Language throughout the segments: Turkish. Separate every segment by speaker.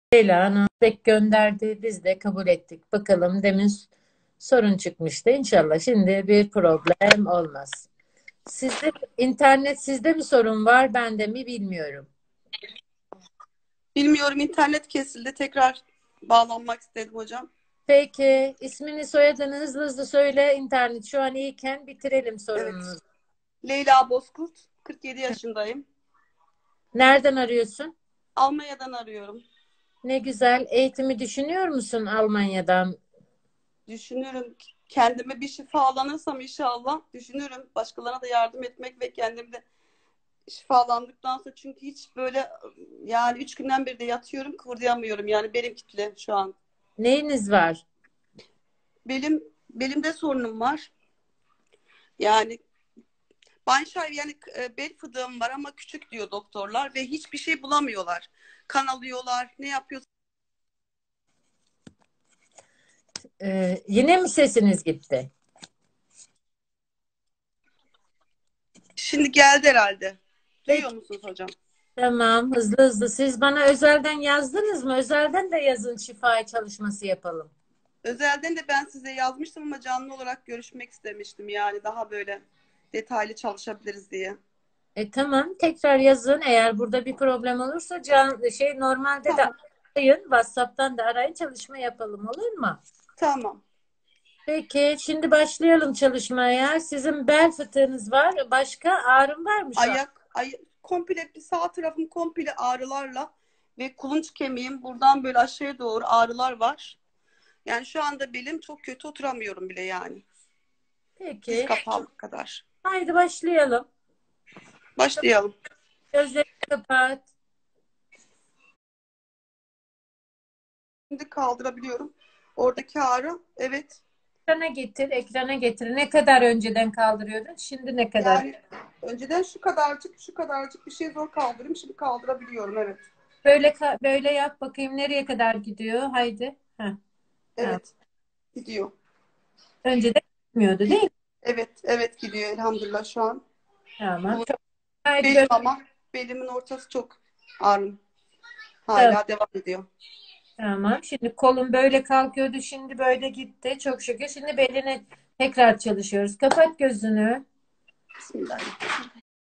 Speaker 1: Leyla Hanım pek gönderdi. Biz de kabul ettik. Bakalım demin sorun çıkmıştı. İnşallah şimdi bir problem olmaz. Sizde internet sizde mi sorun var, bende mi bilmiyorum.
Speaker 2: Bilmiyorum, internet kesildi. Tekrar bağlanmak istedim hocam.
Speaker 1: Peki ismini soyadını hızlı hızlı söyle. İnternet şu an iyiyken bitirelim
Speaker 2: Evet.
Speaker 1: sorununuzu.
Speaker 2: Leyla Bozkurt, 47 yaşındayım.
Speaker 1: Nereden arıyorsun?
Speaker 2: Almanya'dan arıyorum.
Speaker 1: Ne güzel. Eğitimi düşünüyor musun Almanya'dan?
Speaker 2: Düşünürüm, kendime bir şifalanırsam inşallah düşünürüm. Başkalarına da yardım etmek ve kendim de şifalandıktan sonra, çünkü hiç böyle, yani 3 günden beri de yatıyorum, kıvırdayamıyorum. Yani belim kitle şu an.
Speaker 1: Neyiniz var?
Speaker 2: Belimde sorunum var. Yani Banşay, yani bel fıdığım var ama küçük diyor doktorlar ve hiçbir şey bulamıyorlar. Kan alıyorlar. Ne yapıyor?
Speaker 1: Yine mi sesiniz gitti?
Speaker 2: Şimdi geldi herhalde. Duyuyor
Speaker 1: Peki.
Speaker 2: musunuz hocam?
Speaker 1: Tamam, hızlı hızlı. Siz bana özelden yazdınız mı? Özelden de yazın, şifa çalışması yapalım.
Speaker 2: Özelden de ben size yazmıştım ama canlı olarak görüşmek istemiştim. Yani daha böyle detaylı çalışabiliriz diye.
Speaker 1: Tamam, tekrar yazın. Eğer burada bir problem olursa normalde de
Speaker 2: Tamam.
Speaker 1: arayın. WhatsApp'tan da arayın, çalışma yapalım, olur mu?
Speaker 2: Tamam.
Speaker 1: Peki, şimdi başlayalım çalışmaya. Sizin bel fıtığınız var. Başka ağrım var mı şu an?
Speaker 2: Komple bir sağ tarafım komple ağrılarla ve kulunç kemiğim buradan böyle aşağıya doğru ağrılar var. Yani şu anda belim çok kötü, oturamıyorum bile yani. Diz
Speaker 1: Peki,
Speaker 2: kapağım kadar.
Speaker 1: haydi başlayalım.
Speaker 2: Başlayalım.
Speaker 1: Gözlerini kapat.
Speaker 2: Şimdi kaldırabiliyorum. Oradaki ağrı, evet.
Speaker 1: Ekrana getir, ekrana getir. Ne kadar önceden kaldırıyordun? Şimdi ne kadar?
Speaker 2: Yani önceden şu kadarcık bir şey zor kaldırayım. Şimdi kaldırabiliyorum, evet.
Speaker 1: Böyle yap bakayım, nereye kadar gidiyor? Haydi. Heh, tamam.
Speaker 2: Evet, gidiyor.
Speaker 1: Önceden gitmiyordu değil mi?
Speaker 2: Evet, evet, gidiyor elhamdülillah şu an.
Speaker 1: Tamam.
Speaker 2: Kulun
Speaker 1: Çok, haydi
Speaker 2: belim, ama belimin ortası çok ağrım.
Speaker 1: tamam.
Speaker 2: Hala devam ediyor.
Speaker 1: Tamam. Şimdi kolun böyle kalkıyordu. Şimdi böyle gitti. Çok şükür. Şimdi beline tekrar çalışıyoruz. Kapat gözünü.
Speaker 2: Bismillahirrahmanirrahim.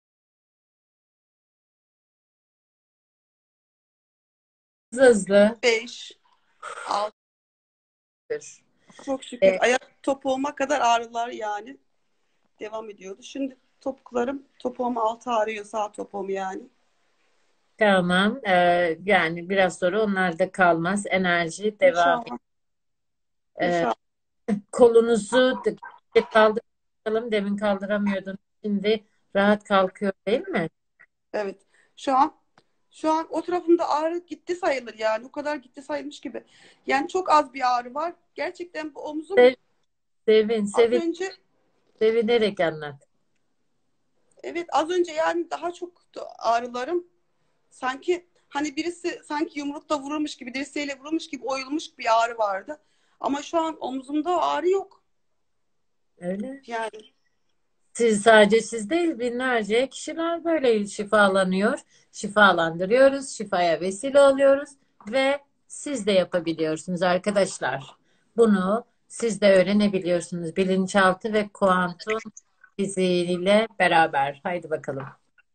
Speaker 1: Hızlı hızlı.
Speaker 2: 5, 6,
Speaker 1: Dur.
Speaker 2: çok şükür.
Speaker 1: E,
Speaker 2: Ayak topuğuma kadar ağrılar yani devam ediyordu. Şimdi topuklarım, topuğum altı ağrıyor, sağ topuğum yani.
Speaker 1: tamam. Yani biraz sonra onlar da kalmaz. Enerji devam.
Speaker 2: İnşallah.
Speaker 1: E,
Speaker 2: İnşallah.
Speaker 1: Kolunuzu kaldıralım. Demin kaldıramıyordun. Şimdi rahat kalkıyor değil mi?
Speaker 2: Evet. Şu an o tarafımda ağrı gitti sayılır yani. O kadar gitti sayılmış gibi. Yani çok az bir ağrı var. Gerçekten bu omzum
Speaker 1: Sev- Sevin,
Speaker 2: az
Speaker 1: sevin,
Speaker 2: önce,
Speaker 1: sevinerek anlat.
Speaker 2: evet, az önce yani daha çok ağrılarım. Sanki hani birisi sanki yumrukla vurulmuş gibi, dirseğiyle vurulmuş gibi oyulmuş bir ağrı vardı. Ama şu an omzumda ağrı yok.
Speaker 1: Öyle.
Speaker 2: Yani
Speaker 1: Sadece siz değil, binlerce kişiler böyle şifalanıyor. Şifalandırıyoruz, şifaya vesile oluyoruz ve siz de yapabiliyorsunuz arkadaşlar. Bunu siz de öğrenebiliyorsunuz. Bilinçaltı ve kuantum fiziğiyle beraber. Haydi bakalım.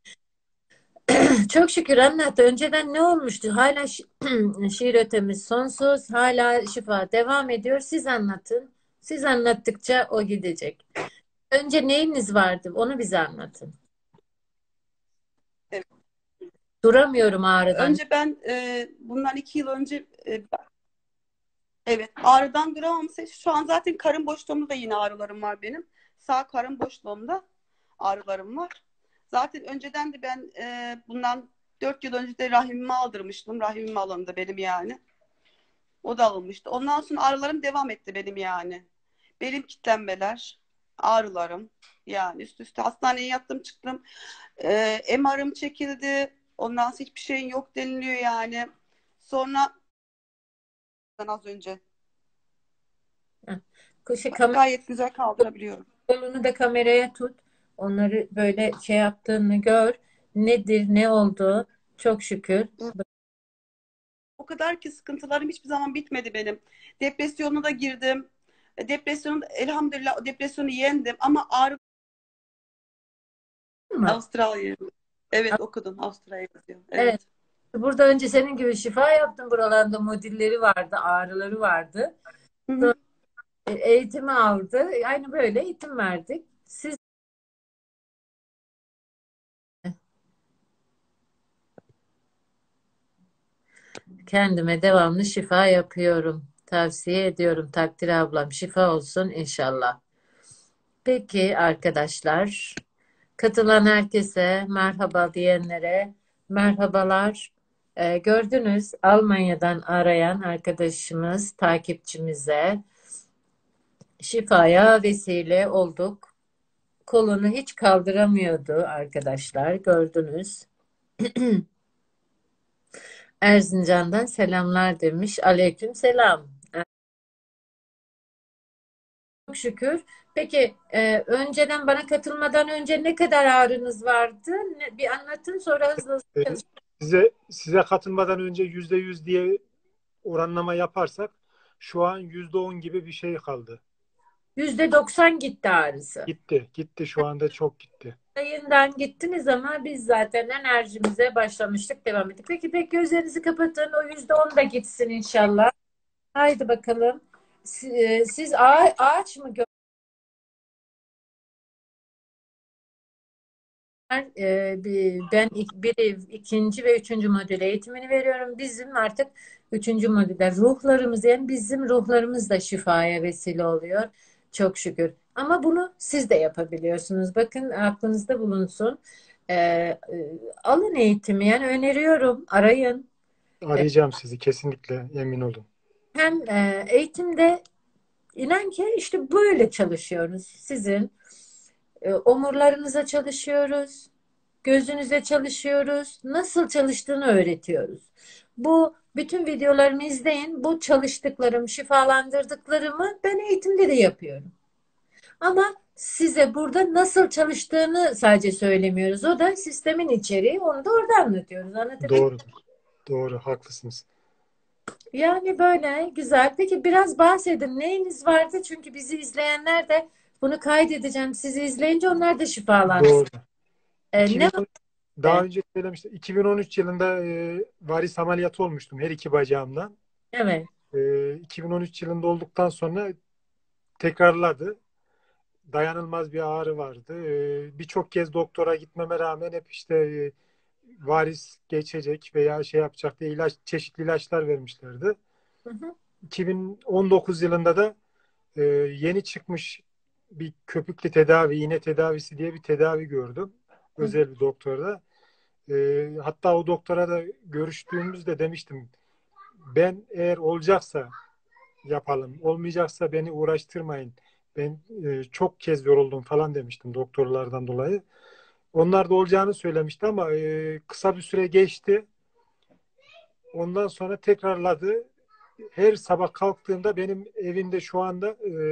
Speaker 1: Çok şükür anlat. Önceden ne olmuştu? Hala şiir ötemiz sonsuz. Hala şifa devam ediyor. Siz anlatın. Siz anlattıkça o gidecek. Önce neyiniz vardı? Onu bize anlatın.
Speaker 2: evet.
Speaker 1: Duramıyorum ağrıdan.
Speaker 2: Önce ben bundan 2 yıl önce, evet, ağrıdan duramam. Şu an zaten karın boşluğumda da yine ağrılarım var benim. Sağ karın boşluğumda ağrılarım var. Zaten önceden de ben bundan 4 yıl önce de rahimimi aldırmıştım. Rahimim alındı benim yani. O da alınmıştı. Ondan sonra ağrılarım devam etti benim yani. Belim kilitlenmeler, ağrılarım. Yani üst üste hastaneye yattım çıktım. MR'ım çekildi. Ondan sonra hiçbir şeyin yok deniliyor yani. Sonra az önce
Speaker 1: Heh. Kamera,
Speaker 2: gayet güzel kaldırabiliyorum.
Speaker 1: kolunu da kameraya tut. Onları böyle şey yaptığını gör. Nedir, ne oldu? Çok şükür.
Speaker 2: Evet. kadar ki sıkıntılarım hiçbir zaman bitmedi benim. Depresyona da girdim. Depresyonu elhamdülillah depresyonu yendim ama ağrı
Speaker 1: Mı?
Speaker 2: Avustralya. Evet okudum. Avustralya yazıyor.
Speaker 1: Evet.
Speaker 2: Evet.
Speaker 1: Burada önce senin gibi şifa yaptım. Buralarda modilleri vardı, ağrıları vardı.
Speaker 2: Hı hı.
Speaker 1: Sonra eğitimi aldı. Aynı böyle eğitim verdik. Siz kendime devamlı şifa yapıyorum. Tavsiye ediyorum takdir ablam. Şifa olsun inşallah. Peki arkadaşlar, katılan herkese merhaba diyenlere merhabalar. Gördünüz Almanya'dan arayan arkadaşımız, takipçimize şifaya vesile olduk. Kolunu hiç kaldıramıyordu arkadaşlar. Gördünüz. Erzincan'dan selamlar demiş. Aleyküm selam. Çok şükür. Peki önceden bana katılmadan önce ne kadar ağrınız vardı? Bir anlatın sonra hızlı hızlı
Speaker 3: Ee,
Speaker 1: çalışın.
Speaker 3: size katılmadan önce %100 diye oranlama yaparsak şu an %10 gibi bir şey kaldı.
Speaker 1: %90 gitti ağrısı.
Speaker 3: Gitti. Gitti. Şu anda çok gitti.
Speaker 1: Yayından gittiniz ama biz zaten enerjimize başlamıştık, devam ettik. Peki gözlerinizi kapatın. O %10 da gitsin inşallah. Haydi bakalım. Siz ağaç mı ben ikinci ve üçüncü modül eğitimini veriyorum. Bizim artık üçüncü modüller ruhlarımız yani bizim ruhlarımız da şifaya vesile oluyor. Çok şükür. Ama bunu siz de yapabiliyorsunuz. Bakın aklınızda bulunsun. E, e, Alın eğitimi yani öneriyorum. Arayın.
Speaker 3: Arayacağım sizi kesinlikle emin olun.
Speaker 1: Hem eğitimde inan ki işte böyle çalışıyoruz. Sizin omurlarınıza çalışıyoruz. Gözünüze çalışıyoruz. Nasıl çalıştığını öğretiyoruz. Bu bütün videolarımı izleyin. Bu çalıştıklarım, şifalandırdıklarımı ben eğitimde de yapıyorum. Ama size burada nasıl çalıştığını sadece söylemiyoruz. O da sistemin içeriği. Onu da orada anlatıyoruz. Anlatabildim mi?
Speaker 3: Doğru. Doğru. Haklısınız.
Speaker 1: Yani böyle güzel. Peki biraz bahsedin. Neyiniz vardı? Çünkü bizi izleyenler de bunu kaydedeceğim. Sizi izleyince onlar da şifalansın.
Speaker 3: Doğru.
Speaker 1: Ne
Speaker 3: 2010,
Speaker 1: var?
Speaker 3: daha önce söylemiştim. 2013 yılında varis ameliyatı olmuştum her iki bacağımdan.
Speaker 1: Evet.
Speaker 3: 2013 yılında olduktan sonra tekrarladı. Dayanılmaz bir ağrı vardı. Birçok kez doktora gitmeme rağmen hep işte varis geçecek veya şey yapacak diye çeşitli ilaçlar vermişlerdi.
Speaker 1: Hı hı.
Speaker 3: 2019 yılında da yeni çıkmış bir köpüklü tedavi, iğne tedavisi diye bir tedavi gördüm.
Speaker 1: Hı
Speaker 3: Özel bir doktorda. Hatta o doktora da görüştüğümüzde demiştim ben eğer olacaksa yapalım, olmayacaksa beni uğraştırmayın. Ben çok kez yoruldum falan demiştim doktorlardan dolayı. Onlar da olacağını söylemişti ama kısa bir süre geçti. Ondan sonra tekrarladı. Her sabah kalktığımda benim evimde şu anda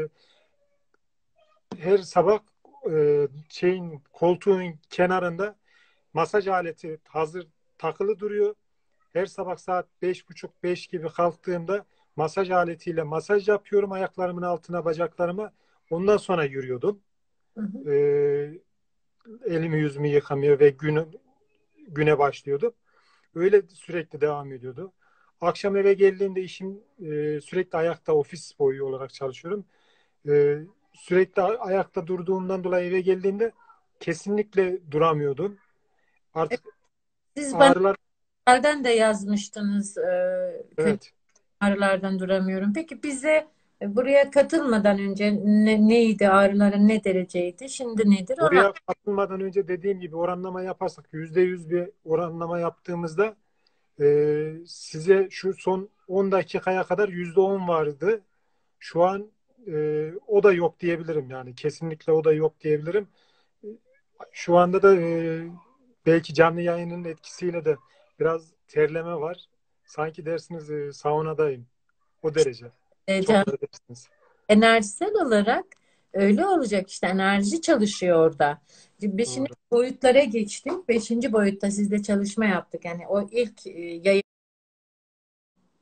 Speaker 3: her sabah koltuğun kenarında masaj aleti hazır takılı duruyor. Her sabah saat 5.30-5 gibi kalktığımda masaj aletiyle masaj yapıyorum ayaklarımın altına, bacaklarıma. Ondan sonra yürüyordum.
Speaker 1: hı. Hı.
Speaker 3: Ee, elimi yüzümü yıkamıyor ve güne başlıyordum. Öyle sürekli devam ediyordu. Akşam eve geldiğimde işim sürekli ayakta ofis boyu olarak çalışıyorum. E, sürekli ayakta durduğumdan dolayı eve geldiğimde kesinlikle duramıyordum. Artık
Speaker 1: Siz bana
Speaker 3: ağrılar
Speaker 1: ağrılardan da yazmıştınız. Kötü
Speaker 3: evet.
Speaker 1: ağrılardan duramıyorum. Peki bize buraya katılmadan önce neydi ağrıların ne dereceydi? Şimdi nedir? Ona
Speaker 3: Oraya katılmadan önce dediğim gibi oranlama yaparsak %100 bir oranlama yaptığımızda size şu son 10 dakikaya kadar %10 vardı. Şu an o da yok diyebilirim yani. Kesinlikle o da yok diyebilirim. Şu anda da belki canlı yayının etkisiyle de biraz terleme var. Sanki dersiniz saunadayım. O derece. Çok
Speaker 1: can,
Speaker 3: affedersiniz.
Speaker 1: enerjisel olarak öyle olacak işte enerji çalışıyor orada. Beşinci
Speaker 3: Doğru.
Speaker 1: boyutlara geçtik. Beşinci boyutta sizde çalışma yaptık. Yani o ilk yayın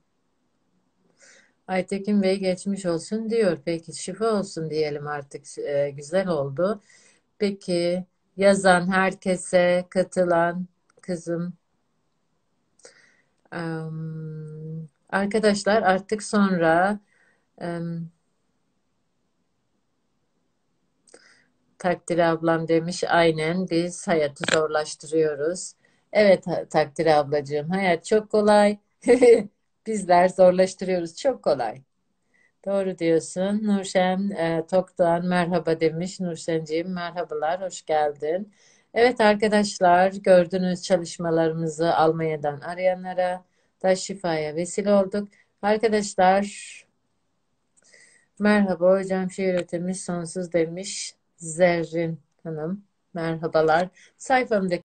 Speaker 1: Aytekin Bey geçmiş olsun diyor. Peki şifa olsun diyelim artık. Güzel oldu. Peki yazan herkese, katılan kızım, arkadaşlar artık sonra Takdir ablam demiş. Aynen biz hayatı zorlaştırıyoruz. Evet Takdir ablacığım hayat çok kolay. Bizler zorlaştırıyoruz. Çok kolay. Doğru diyorsun. Nurşen Tokdoğan merhaba demiş. Nurşenciğim merhabalar, hoş geldin. Evet arkadaşlar gördüğünüz çalışmalarımızı Almanya'dan arayanlara da şifaya vesile olduk. Arkadaşlar merhaba hocam şiir ötemiz sonsuz demiş Zerrin Hanım. Merhabalar. Sayfamdaki